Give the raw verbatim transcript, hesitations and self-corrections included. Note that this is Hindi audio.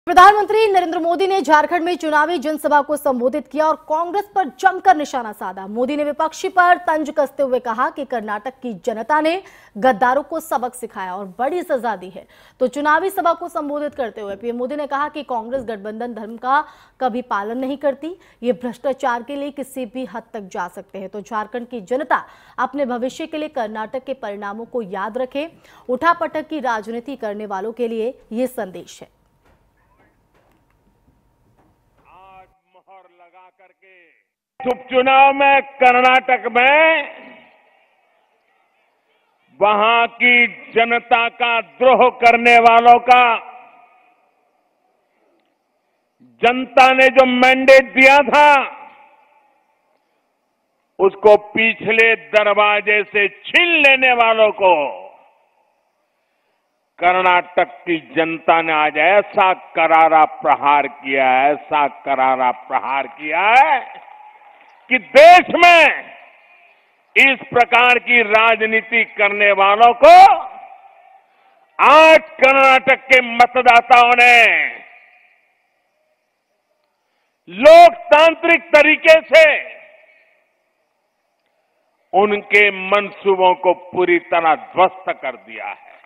प्रधानमंत्री नरेंद्र मोदी ने झारखंड में चुनावी जनसभा को संबोधित किया और कांग्रेस पर जमकर निशाना साधा। मोदी ने विपक्षी पर तंज कसते हुए कहा कि कर्नाटक की जनता ने गद्दारों को सबक सिखाया और बड़ी सजा दी है। तो चुनावी सभा को संबोधित करते हुए पीएम मोदी ने कहा कि कांग्रेस गठबंधन धर्म का कभी पालन नहीं करती, ये भ्रष्टाचार के लिए किसी भी हद तक जा सकते हैं। तो झारखंड की जनता अपने भविष्य के लिए कर्नाटक के परिणामों को याद रखे। उठापटक की राजनीति करने वालों के लिए ये संदेश है। लगा करके उपचुनाव में कर्नाटक में वहां की जनता का द्रोह करने वालों का जनता ने जो मैंडेट दिया था उसको पिछले दरवाजे से छीन लेने वालों को कर्नाटक की जनता ने आज ऐसा करारा प्रहार किया है, ऐसा करारा प्रहार किया है कि देश में इस प्रकार की राजनीति करने वालों को आज कर्नाटक के मतदाताओं ने लोकतांत्रिक तरीके से उनके मंसूबों को पूरी तरह ध्वस्त कर दिया है।